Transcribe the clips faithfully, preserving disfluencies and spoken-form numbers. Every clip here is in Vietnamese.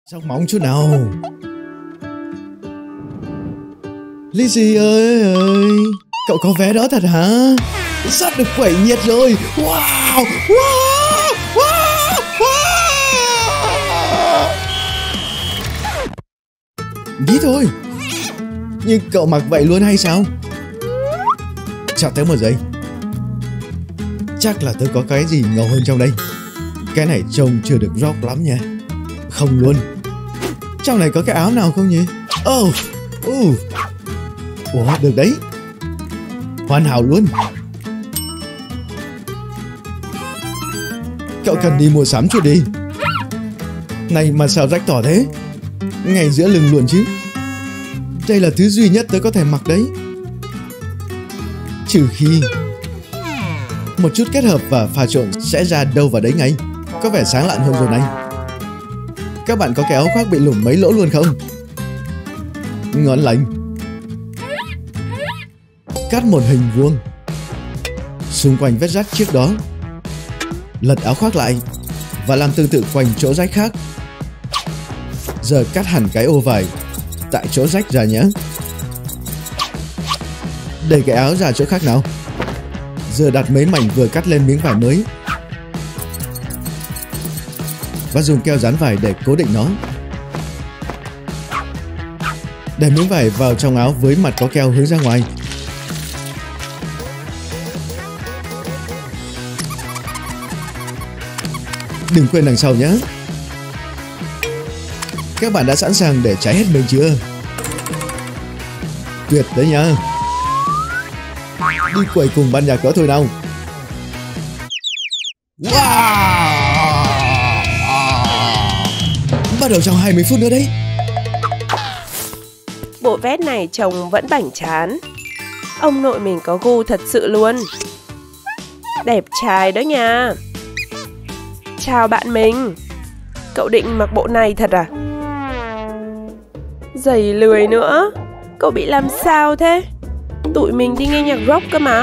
Sao mỏng chút nào. Lizzy ơi ơi, cậu có vé đó thật hả? Sắp được quẩy nhiệt rồi. Wow, wow, wow, wow. Đi thôi. Nhưng cậu mặc vậy luôn hay sao? Chào tớ một giây. Chắc là tớ có cái gì ngầu hơn trong đây. Cái này trông chưa được rock lắm nha. Không luôn. Trong này có cái áo nào không nhỉ? Oh, uh. Ủa, được đấy. Hoàn hảo luôn. Cậu cần đi mua sắm chút đi. Này mà sao rách tỏ thế? Ngay giữa lưng luôn chứ. Đây là thứ duy nhất tớ có thể mặc đấy. Trừ khi một chút kết hợp và pha trộn sẽ ra đâu vào đấy ngay. Có vẻ sáng lạn hơn rồi này. Các bạn có cái áo khoác bị lủng mấy lỗ luôn không? Ngon lành. Cắt một hình vuông xung quanh vết rách trước đó. Lật áo khoác lại và làm tương tự quanh chỗ rách khác. Giờ cắt hẳn cái ô vải tại chỗ rách ra nhé. Đẩy cái áo ra chỗ khác nào. Giờ đặt mấy mảnh vừa cắt lên miếng vải mới và dùng keo dán vải để cố định nó. Để miếng vải vào trong áo với mặt có keo hướng ra ngoài. Đừng quên đằng sau nhé. Các bạn đã sẵn sàng để cháy hết mình chưa? Tuyệt đấy nha. Đi quẩy cùng ban nhạc đó thôi nào. Wow! Bắt đầu trong hai mươi phút nữa đấy. Bộ vest này trông vẫn bảnh trán. Ông nội mình có gu thật sự luôn. Đẹp trai đó nha. Chào bạn mình. Cậu định mặc bộ này thật à? Giày lười nữa. Cậu bị làm sao thế? Tụi mình đi nghe nhạc rock cơ mà.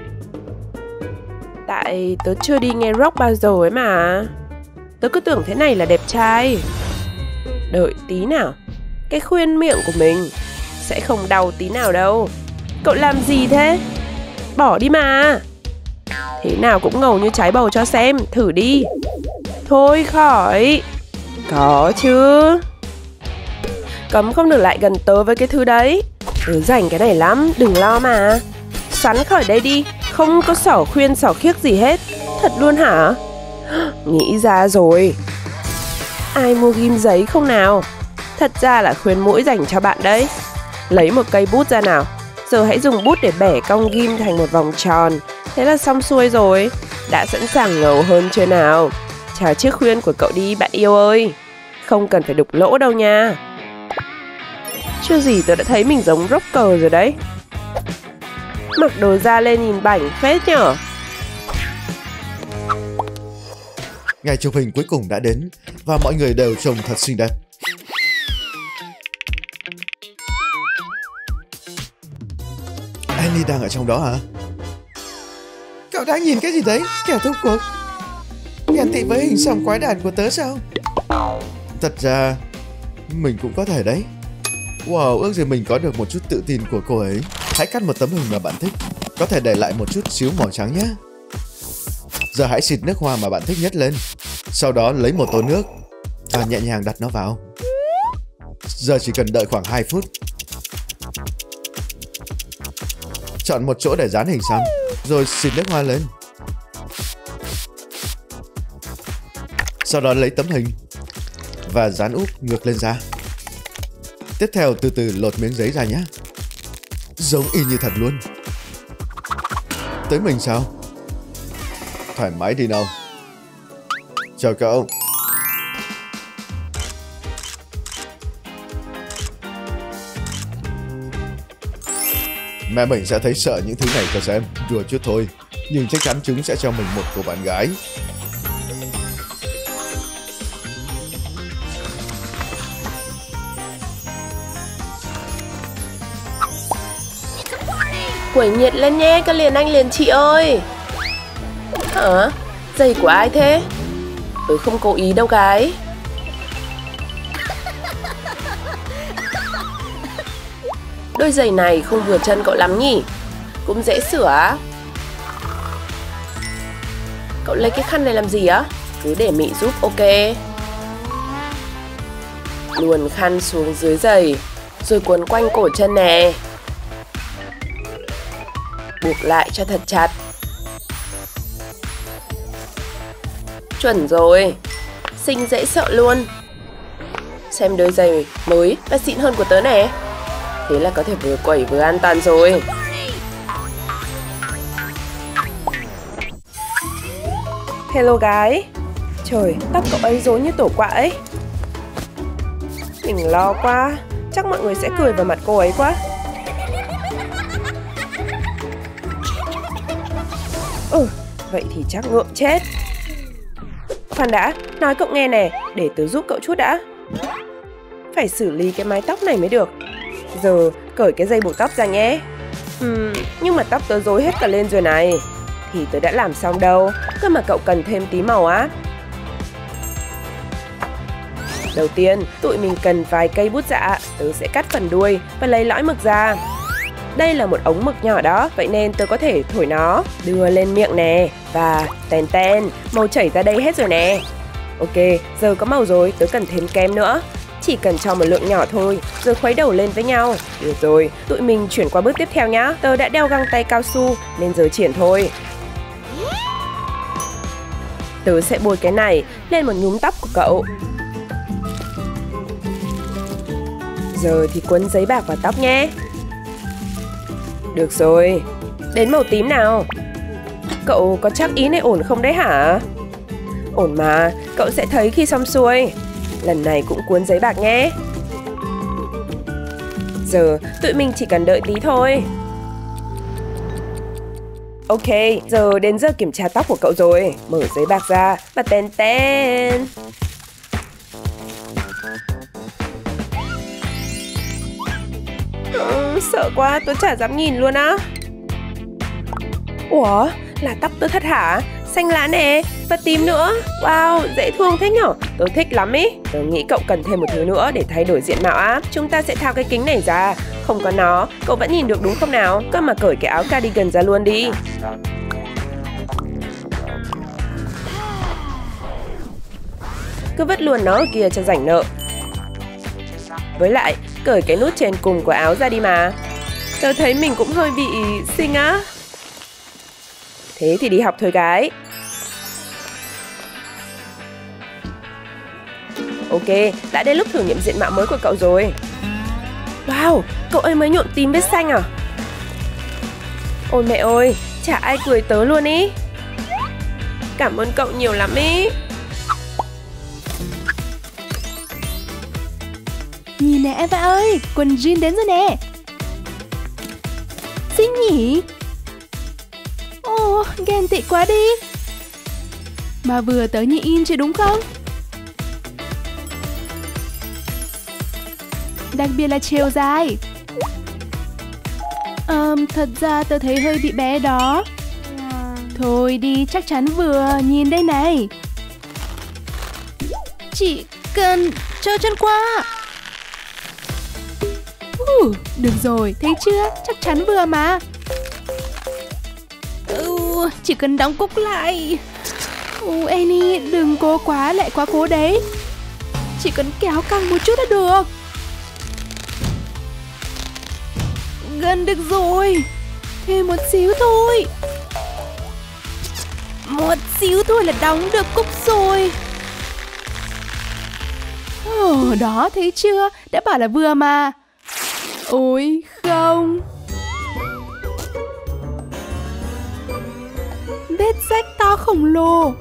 Tại tớ chưa đi nghe rock bao giờ ấy mà. Tớ cứ tưởng thế này là đẹp trai. Đợi tí nào. Cái khuyên miệng của mình sẽ không đau tí nào đâu. Cậu làm gì thế? Bỏ đi mà. Thế nào cũng ngầu như trái bầu cho xem. Thử đi. Thôi khỏi. Có chứ. Cấm không được lại gần tớ với cái thứ đấy. Tớ rảnh cái này lắm. Đừng lo mà. Xoắn khỏi đây đi. Không có xỏ khuyên xỏ khiếc gì hết. Thật luôn hả? Nghĩ ra rồi. Ai mua ghim giấy không nào? Thật ra là khuyên mũi dành cho bạn đấy. Lấy một cây bút ra nào. Giờ hãy dùng bút để bẻ cong ghim thành một vòng tròn. Thế là xong xuôi rồi. Đã sẵn sàng ngầu hơn chưa nào? Chào chiếc khuyên của cậu đi bạn yêu ơi. Không cần phải đục lỗ đâu nha. Chưa gì tôi đã thấy mình giống rocker rồi đấy. Mặc đồ da lên nhìn bảnh phết nhở. Ngày chụp hình cuối cùng đã đến và mọi người đều trông thật xinh đẹp. Annie đang ở trong đó hả? Cậu đang nhìn cái gì đấy? Kẻ thúc cuộc ghen tị với hình xăm quái đản của tớ sao? Thật ra mình cũng có thể đấy. Wow, ước gì mình có được một chút tự tin của cô ấy. Hãy cắt một tấm hình mà bạn thích. Có thể để lại một chút xíu màu trắng nhé. Giờ hãy xịt nước hoa mà bạn thích nhất lên. Sau đó lấy một tô nước và nhẹ nhàng đặt nó vào. Giờ chỉ cần đợi khoảng hai phút. Chọn một chỗ để dán hình xăm, rồi xịt nước hoa lên. Sau đó lấy tấm hình và dán úp ngược lên da. Tiếp theo từ từ lột miếng giấy ra nhé. Giống y như thật luôn. Tới mình sao? Thoải mái đi nào. Chào cậu. Mẹ mình sẽ thấy sợ những thứ này cho xem. Đùa chút thôi. Nhưng chắc chắn chúng sẽ cho mình một cô bạn gái. Quẩy nhiệt lên nhé, các liền anh liền chị ơi. Hả? Giày của ai thế? Tớ không cố ý đâu gái. Đôi giày này không vừa chân cậu lắm nhỉ? Cũng dễ sửa á. Cậu lấy cái khăn này làm gì á? Cứ để Mị giúp, ok. Luồn khăn xuống dưới giày, rồi cuốn quanh cổ chân nè. Buộc lại cho thật chặt. Chuẩn rồi. Xinh dễ sợ luôn. Xem đôi giày mới và xịn hơn của tớ nè. Thế là có thể vừa quẩy vừa an toàn rồi. Hello gái. Trời, tóc cậu ấy rối như tổ quạ ấy. Mình lo quá. Chắc mọi người sẽ cười vào mặt cô ấy quá. Ừ, vậy thì chắc ngượng chết. Khoan đã, nói cậu nghe nè, để tớ giúp cậu chút đã. Phải xử lý cái mái tóc này mới được. Giờ cởi cái dây buộc tóc ra nhé. uhm, Nhưng mà tóc tớ rối hết cả lên rồi này. Thì tớ đã làm xong đâu. Cơ mà cậu cần thêm tí màu á. Đầu tiên, tụi mình cần vài cây bút dạ. Tớ sẽ cắt phần đuôi và lấy lõi mực ra. Đây là một ống mực nhỏ đó, vậy nên tớ có thể thổi nó, đưa lên miệng nè. Và ten ten, màu chảy ra đây hết rồi nè. Ok, giờ có màu rồi, tớ cần thêm kem nữa. Chỉ cần cho một lượng nhỏ thôi, rồi khuấy đầu lên với nhau. Được rồi, tụi mình chuyển qua bước tiếp theo nhá. Tớ đã đeo găng tay cao su, nên giờ triển thôi. Tớ sẽ bôi cái này lên một nhúm tóc của cậu. Giờ thì quấn giấy bạc vào tóc nhé. Được rồi, đến màu tím nào. Cậu có chắc ý này ổn không đấy hả? Ổn mà, cậu sẽ thấy khi xong xuôi. Lần này cũng cuốn giấy bạc nhé. Giờ tụi mình chỉ cần đợi tí thôi. Ok, giờ đến giờ kiểm tra tóc của cậu rồi. Mở giấy bạc ra và ten ten. Ừ, sợ quá, tôi chả dám nhìn luôn á. Ủa, là tóc tớ thật hả? Xanh lá nè, và tím nữa. Wow, dễ thương thế nhở. Tớ thích lắm ý. Tớ nghĩ cậu cần thêm một thứ nữa để thay đổi diện mạo á. Chúng ta sẽ tháo cái kính này ra. Không có nó, cậu vẫn nhìn được đúng không nào? Cơ mà cởi cái áo cardigan ra luôn đi. Cứ vứt luôn nó ở kia cho rảnh nợ. Với lại, cởi cái nút trên cùng của áo ra đi mà. Tớ thấy mình cũng hơi bị xinh á. Thế thì đi học thôi gái. Ok, đã đến lúc thử nghiệm diện mạo mới của cậu rồi. Wow, cậu ấy mới nhuộm tím với xanh à? Ôi mẹ ơi, chả ai cười tớ luôn ý. Cảm ơn cậu nhiều lắm ý. Nhìn nè Eva ơi, quần jean đến rồi nè. Xinh nhỉ? Ồ, ghen tị quá đi. Mà vừa tới như in chứ đúng không? Đặc biệt là chiều dài. Ờ, thật ra tớ thấy hơi bị bé đó. Thôi đi, chắc chắn vừa. Nhìn đây này. Chỉ cần trơ chân qua. Uh, được rồi, thấy chưa? Chắc chắn vừa mà. Uh, chỉ cần đóng cúc lại. Uh, Annie, đừng cố quá, lại quá cố đấy. Chỉ cần kéo căng một chút là được. Gần được rồi. Thêm một xíu thôi. Một xíu thôi là đóng được cúc rồi. Ồ, đó, thấy chưa? Đã bảo là vừa mà. Ôi không. Vết rách to khổng lồ.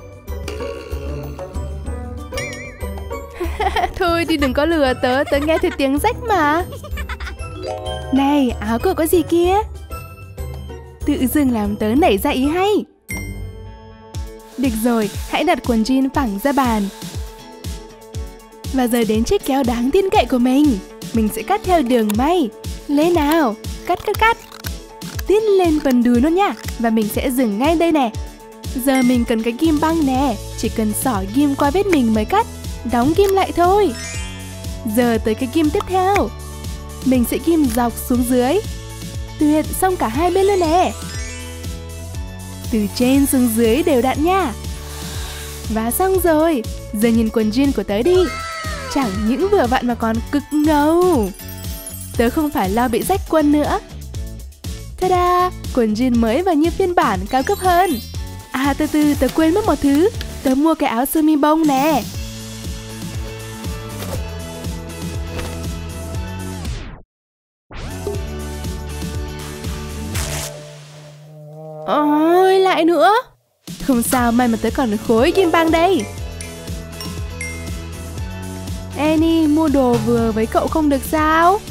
Thôi thì đừng có lừa tớ, tớ nghe thấy tiếng rách mà. Này, áo cậu có gì kia? Tự dưng làm tớ nảy ra ý hay. Được rồi, hãy đặt quần jean phẳng ra bàn. Và giờ đến chiếc kéo đáng tin cậy của mình. Mình sẽ cắt theo đường may. Lên nào, cắt cắt cắt. Tiến lên phần đùi luôn nha. Và mình sẽ dừng ngay đây nè. Giờ mình cần cái ghim băng nè. Chỉ cần xỏ ghim qua vết mình mới cắt. Đóng ghim lại thôi. Giờ tới cái ghim tiếp theo. Mình sẽ ghim dọc xuống dưới. Tuyệt, xong cả hai bên luôn nè. Từ trên xuống dưới đều đặn nha. Và xong rồi. Giờ nhìn quần jean của tớ đi. Chẳng những vừa vặn mà còn cực ngầu. Tớ không phải lo bị rách quân nữa. Ta-da, quần jean mới và như phiên bản cao cấp hơn. À từ từ, tớ quên mất một thứ. Tớ mua cái áo sơ mi bông nè. Ôi, lại nữa. Không sao, may mà tớ còn khối kim băng đây. Annie, mua đồ vừa với cậu không được sao?